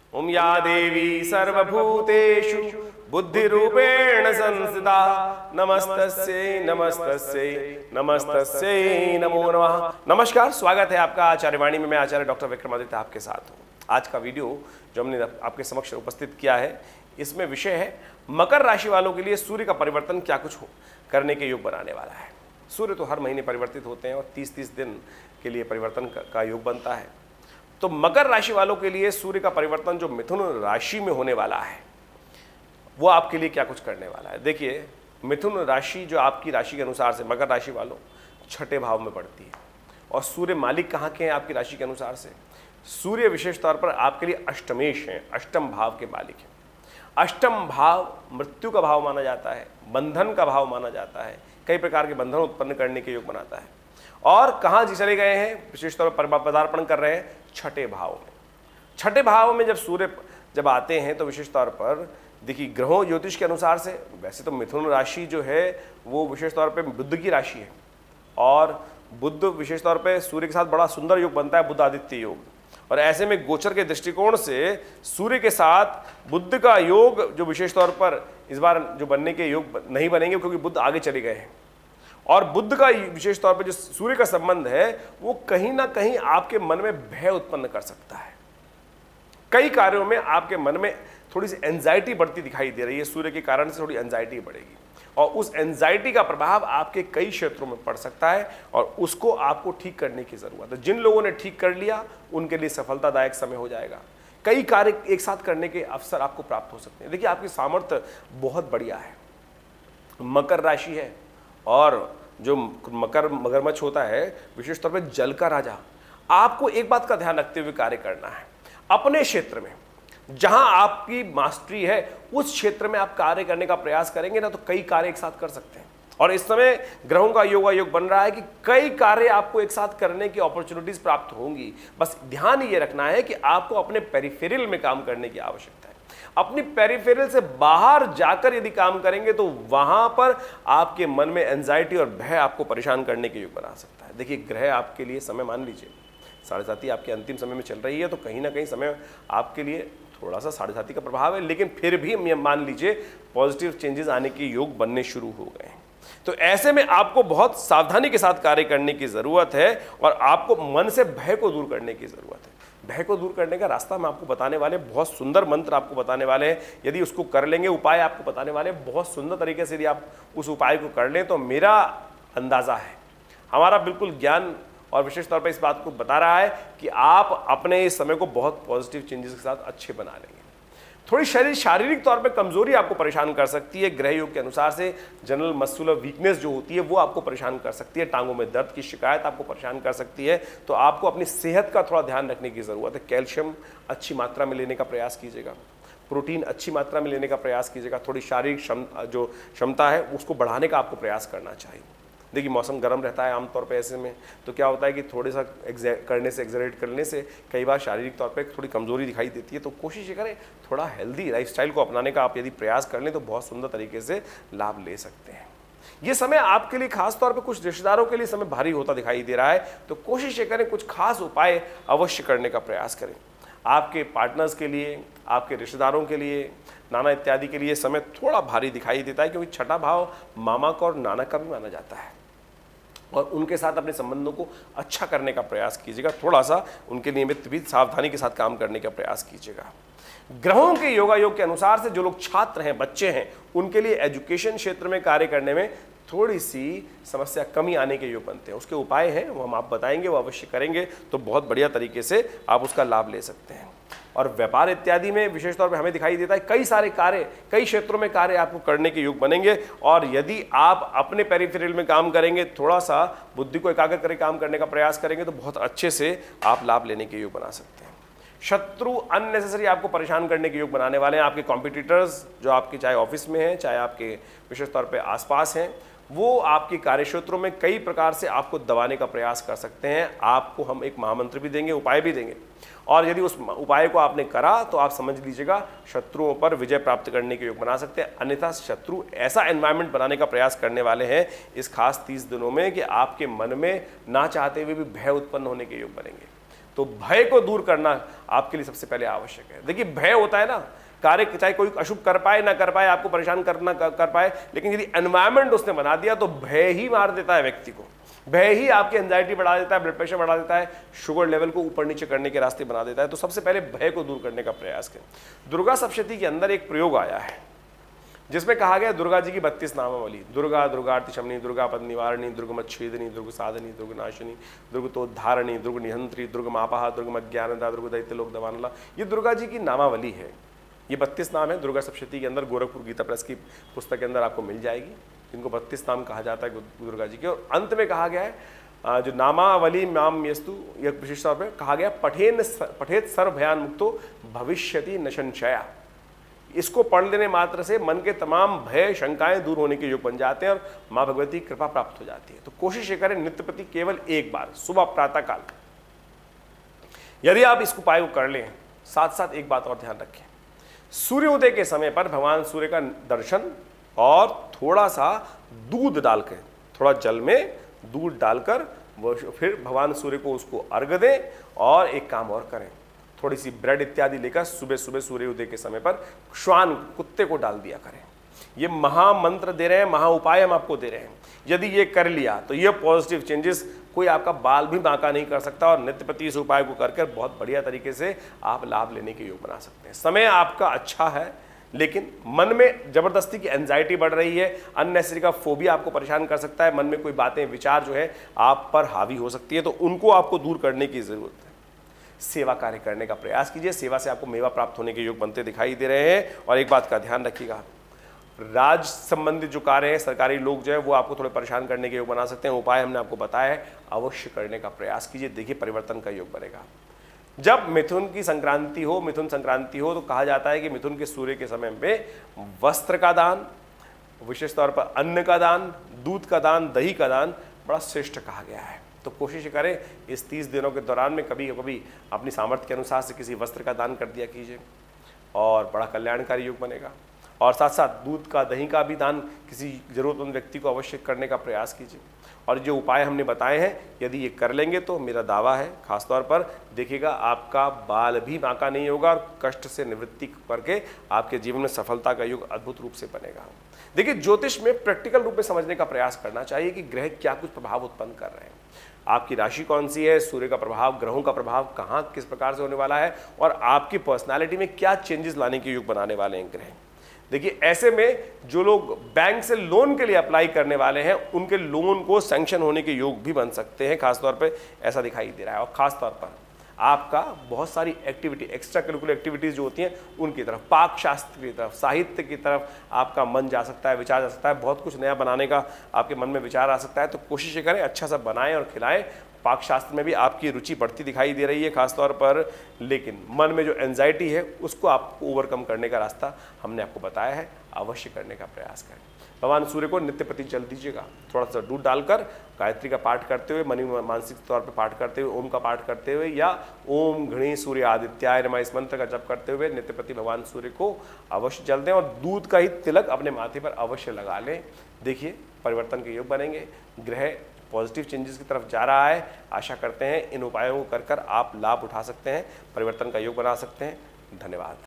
ओम या देवी सर्वभूतेषु बुद्धिरूपेण संस्थिता नमस्तस्यै नमस्तस्यै नमस्तस्यै नमो नमः। नमस्कार, स्वागत है आपका आचार्यवाणी में। मैं आचार्य डॉक्टर विक्रमादित्य आपके साथ हूँ। आज का वीडियो जो हमने आपके समक्ष उपस्थित किया है, इसमें विषय है मकर राशि वालों के लिए सूर्य का परिवर्तन क्या कुछ करने के योग बनाने वाला है। सूर्य तो हर महीने परिवर्तित होते हैं और 30-30 दिन के लिए परिवर्तन का योग बनता है। तो मकर राशि वालों के लिए सूर्य का परिवर्तन जो मिथुन राशि में होने वाला है, वो आपके लिए क्या कुछ करने वाला है। देखिए, मिथुन राशि जो आपकी राशि के अनुसार से मकर राशि वालों छठे भाव में पड़ती है और सूर्य मालिक कहाँ के हैं आपकी राशि के अनुसार से। सूर्य विशेष तौर पर आपके लिए अष्टमेश हैं, अष्टम भाव के मालिक हैं। अष्टम भाव मृत्यु का भाव माना जाता है, बंधन का भाव माना जाता है, कई प्रकार के बंधन उत्पन्न करने के योग बनाता है। और कहाँ जी चले गए हैं, विशेष तौर पर पदार्पण कर रहे हैं छठे भाव में। छठे भाव में जब सूर्य जब आते हैं तो विशेष तौर पर देखिए, ग्रहों ज्योतिष के अनुसार से वैसे तो मिथुन राशि जो है वो विशेष तौर पे बुध की राशि है और बुध विशेष तौर पे सूर्य के साथ बड़ा सुंदर योग बनता है, बुध आदित्य योग। और ऐसे में गोचर के दृष्टिकोण से सूर्य के साथ बुध का योग जो विशेष तौर पर इस बार जो बनने के योग नहीं बनेंगे, क्योंकि बुध आगे चले गए हैं। और बुध का विशेष तौर पर जो सूर्य का संबंध है वो कहीं ना कहीं आपके मन में भय उत्पन्न कर सकता है। कई कार्यों में आपके मन में थोड़ी सी एंजाइटी बढ़ती दिखाई दे रही है। सूर्य के कारण से थोड़ी एंजाइटी बढ़ेगी और उस एंजाइटी का प्रभाव आपके कई क्षेत्रों में पड़ सकता है और उसको आपको ठीक करने की जरूरत है। जिन लोगों ने ठीक कर लिया उनके लिए सफलतादायक समय हो जाएगा। कई कार्य एक साथ करने के अवसर आपको प्राप्त हो सकते हैं। देखिए, आपकी सामर्थ्य बहुत बढ़िया है। मकर राशि है और जो मगरमच्छ होता है विशेष तौर पर जल का राजा। आपको एक बात का ध्यान रखते हुए कार्य करना है। अपने क्षेत्र में जहां आपकी मास्टरी है उस क्षेत्र में आप कार्य करने का प्रयास करेंगे ना, तो कई कार्य एक साथ कर सकते हैं। और इस समय ग्रहों का योग बन रहा है कि कई कार्य आपको एक साथ करने की अपॉर्चुनिटीज प्राप्त होंगी। बस ध्यान ये रखना है कि आपको अपने पेरिफेरल में काम करने की आवश्यकता है। अपनी पेरिफेरल से बाहर जाकर यदि काम करेंगे तो वहां पर आपके मन में एंजाइटी और भय आपको परेशान करने के योग बना सकता है। देखिए, ग्रह आपके लिए समय मान लीजिए 7.5 आपके अंतिम समय में चल रही है, तो कहीं ना कहीं समय आपके लिए थोड़ा सा 7.5 का प्रभाव है, लेकिन फिर भी मान लीजिए पॉजिटिव चेंजेस आने के योग बनने शुरू हो गए हैं। तो ऐसे में आपको बहुत सावधानी के साथ कार्य करने की जरूरत है और आपको मन से भय को दूर करने की जरूरत है। भय को दूर करने का रास्ता हम आपको बताने वाले, बहुत सुंदर मंत्र आपको बताने वाले हैं। यदि उसको कर लेंगे, उपाय आपको बताने वाले बहुत सुंदर तरीके से, यदि आप उस उपाय को कर लें तो मेरा अंदाजा है, हमारा बिल्कुल ज्ञान और विशेष तौर पर इस बात को बता रहा है कि आप अपने इस समय को बहुत पॉजिटिव चेंजेस के साथ अच्छे बना लेंगे। थोड़ी शारीरिक तौर पे कमजोरी आपको परेशान कर सकती है। ग्रह योग के अनुसार से जनरल मस्कुलर वीकनेस जो होती है वो आपको परेशान कर सकती है। टांगों में दर्द की शिकायत आपको परेशान कर सकती है। तो आपको अपनी सेहत का थोड़ा ध्यान रखने की जरूरत है। कैल्शियम अच्छी मात्रा में लेने का प्रयास कीजिएगा, प्रोटीन अच्छी मात्रा में लेने का प्रयास कीजिएगा। थोड़ी शारीरिक जो क्षमता है उसको बढ़ाने का आपको प्रयास करना चाहिए। देखिए, मौसम गर्म रहता है आमतौर पे, ऐसे में तो क्या होता है कि थोड़े सा एक्सरेट करने से कई बार शारीरिक तौर पे थोड़ी कमजोरी दिखाई देती है। तो कोशिश ये करें थोड़ा हेल्दी लाइफस्टाइल को अपनाने का आप यदि प्रयास कर लें तो बहुत सुंदर तरीके से लाभ ले सकते हैं। ये समय आपके लिए खास तौर पे कुछ रिश्तेदारों के लिए समय भारी होता दिखाई दे रहा है, तो कोशिश ये करें कुछ खास उपाय अवश्य करने का प्रयास करें। आपके पार्टनर्स के लिए, आपके रिश्तेदारों के लिए, नाना इत्यादि के लिए समय थोड़ा भारी दिखाई देता है, क्योंकि छठा भाव मामा का और नाना का भी माना जाता है और उनके साथ अपने संबंधों को अच्छा करने का प्रयास कीजिएगा। थोड़ा सा उनके नियमित भी सावधानी के साथ काम करने का प्रयास कीजिएगा। ग्रहों के योग के अनुसार से जो लोग छात्र हैं, बच्चे हैं, उनके लिए एजुकेशन क्षेत्र में कार्य करने में थोड़ी सी समस्या कमी आने के योग बनते हैं। उसके उपाय हैं वो हम आप बताएंगे, वो अवश्य करेंगे तो बहुत बढ़िया तरीके से आप उसका लाभ ले सकते हैं। और व्यापार इत्यादि में विशेष तौर पर हमें दिखाई देता है कई सारे कार्य, कई क्षेत्रों में कार्य आपको करने के योग बनेंगे। और यदि आप अपने पेरिफेरल में काम करेंगे, थोड़ा सा बुद्धि को एकाग्र करके काम करने का प्रयास करेंगे तो बहुत अच्छे से आप लाभ लेने के योग बना सकते हैं। शत्रु अननेसेसरी आपको परेशान करने के योग बनाने वाले हैं। आपके कॉम्पिटिटर्स जो आपके चाहे ऑफिस में हैं, चाहे आपके विशेष तौर पर आसपास हैं, वो आपके कार्यक्षेत्रों में कई प्रकार से आपको दबाने का प्रयास कर सकते हैं। आपको हम एक महामंत्र भी देंगे, उपाय भी देंगे, और यदि उस उपाय को आपने करा तो आप समझ लीजिएगा शत्रुओं पर विजय प्राप्त करने के योग बना सकते हैं। अन्यथा शत्रु ऐसा एनवायरनमेंट बनाने का प्रयास करने वाले हैं इस खास 30 दिनों में कि आपके मन में ना चाहते हुए भी भय उत्पन्न होने के योग बनेंगे। तो भय को दूर करना आपके लिए सबसे पहले आवश्यक है। देखिए भय होता है ना, कार्य चाहे कोई अशुभ कर पाए ना कर पाए, आपको परेशान करना कर पाए, लेकिन यदि एनवायरमेंट उसने बना दिया तो भय ही मार देता है व्यक्ति को। भय ही आपकी एंजाइटी बढ़ा देता है, ब्लड प्रेशर बढ़ा देता है, शुगर लेवल को ऊपर नीचे करने के रास्ते बना देता है। तो सबसे पहले भय को दूर करने का प्रयास करें। दुर्गा सप्तशती के अंदर एक प्रयोग आया है जिसमें कहा गया दुर्गा जी की 32 नामावली, दुर्गा, दुर्गार्ति शमनी, दुर्गा पद निवारणी, दुर्गमच्छेदिनी, दुर्ग साधनी, दुर्ग नाशिनी, दुर्गतोद्धारणी, दुर्ग निहंत्री, दुर्गमापहा, दुर्गमज्ञानदा, दुर्ग दैत्यलोक दवानला। ये दुर्गा जी की नामावली है। ये 32 नाम है। दुर्गा सप्तशती के अंदर गोरखपुर गीता प्रेस की पुस्तक के अंदर आपको मिल जाएगी। इनको 32 नाम कहा जाता है दुर्गा जी के। और अंत में कहा गया है जो नामावली नाम यस्तु, यह विशिष्ट तौर पर कहा गया पठेत सर्व भयान मुक्तो भविष्यति न संशया। इसको पढ़ लेने मात्र से मन के तमाम भय शंकाएं दूर होने के योग बन जाते हैं और माँ भगवती की कृपा प्राप्त हो जाती है। तो कोशिश ये करें नित्य प्रति केवल एक बार सुबह प्रातः काल, यदि आप इस उपाय को कर लें, साथ साथ एक बात और ध्यान रखें, सूर्योदय के समय पर भगवान सूर्य का दर्शन और थोड़ा सा दूध डालकर, थोड़ा जल में दूध डालकर वो फिर भगवान सूर्य को उसको अर्घ दें। और एक काम और करें, थोड़ी सी ब्रेड इत्यादि लेकर सुबह सुबह सूर्योदय के समय पर श्वान कुत्ते को डाल दिया करें। ये महामंत्र दे रहे हैं, महा उपाय हम आपको दे रहे हैं। यदि ये कर लिया तो ये पॉजिटिव चेंजेस, कोई आपका बाल भी बांका नहीं कर सकता। और नित्य प्रति इस उपाय को करके बहुत बढ़िया तरीके से आप लाभ लेने के योग बना सकते हैं। समय आपका अच्छा है, लेकिन मन में जबरदस्ती की एंजाइटी बढ़ रही है, अननेसेसरी का फोबिया आपको परेशान कर सकता है, मन में कोई बातें विचार जो है आप पर हावी हो सकती है, तो उनको आपको दूर करने की जरूरत है। सेवा कार्य करने का प्रयास कीजिए। सेवा से आपको मेवा प्राप्त होने के योग बनते दिखाई दे रहे हैं। और एक बात का ध्यान रखिएगा, राज संबंधित जो कार्य है, सरकारी लोग जो है वो आपको थोड़े परेशान करने के योग बना सकते हैं। उपाय हमने आपको बताया है, अवश्य करने का प्रयास कीजिए, देखिए परिवर्तन का योग बनेगा। जब मिथुन की संक्रांति हो, मिथुन संक्रांति हो, तो कहा जाता है कि मिथुन के सूर्य के समय में वस्त्र का दान, विशेष तौर पर अन्न का दान, दूध का दान, दही का दान बड़ा श्रेष्ठ कहा गया है। तो कोशिश करें इस 30 दिनों के दौरान में कभी कभी अपनी सामर्थ्य के अनुसार से किसी वस्त्र का दान कर दिया कीजिए और बड़ा कल्याणकारी योग बनेगा। और साथ साथ दूध का, दही का भी दान किसी जरूरतमंद व्यक्ति को अवश्य करने का प्रयास कीजिए। और जो उपाय हमने बताए हैं, यदि ये कर लेंगे तो मेरा दावा है, खासतौर पर देखिएगा आपका बाल भी बांका नहीं होगा और कष्ट से निवृत्ति करके आपके जीवन में सफलता का योग अद्भुत रूप से बनेगा। देखिए ज्योतिष में प्रैक्टिकल रूप में समझने का प्रयास करना चाहिए कि ग्रह क्या कुछ प्रभाव उत्पन्न कर रहे हैं, आपकी राशि कौन सी है, सूर्य का प्रभाव, ग्रहों का प्रभाव कहाँ किस प्रकार से होने वाला है, और आपकी पर्सनालिटी में क्या चेंजेस लाने के योग बनाने वाले हैं ग्रह। देखिए ऐसे में जो लोग बैंक से लोन के लिए अप्लाई करने वाले हैं, उनके लोन को सैंक्शन होने के योग भी बन सकते हैं, खासतौर पे ऐसा दिखाई दे रहा है। और खासतौर पर आपका बहुत सारी एक्टिविटी, एक्स्ट्रा करिकुलर एक्टिविटीज़ जो होती हैं उनकी तरफ, पाक शास्त्र की तरफ, साहित्य की तरफ आपका मन जा सकता है, विचार जा सकता है, बहुत कुछ नया बनाने का आपके मन में विचार आ सकता है। तो कोशिश करें अच्छा सा बनाएं और खिलाएं। पाक शास्त्र में भी आपकी रुचि बढ़ती दिखाई दे रही है खासतौर पर, लेकिन मन में जो एंजाइटी है उसको आपको ओवरकम करने का रास्ता हमने आपको बताया है, अवश्य करने का प्रयास करें। भगवान सूर्य को नित्य प्रति जल दीजिएगा, थोड़ा सा दूध डालकर गायत्री का पाठ करते हुए, मानसिक तौर पर पाठ करते हुए, ओम का पाठ करते हुए, या ओम घृणी सूर्य आदित्याय नमः इस मंत्र का जप करते हुए नित्य प्रति भगवान सूर्य को अवश्य जल दें। और दूध का ही तिलक अपने माथे पर अवश्य लगा लें। देखिए परिवर्तन के योग बनेंगे, ग्रह पॉजिटिव चेंजेस की तरफ जा रहा है। आशा करते हैं इन उपायों को कर आप लाभ उठा सकते हैं, परिवर्तन का योग बना सकते हैं। धन्यवाद।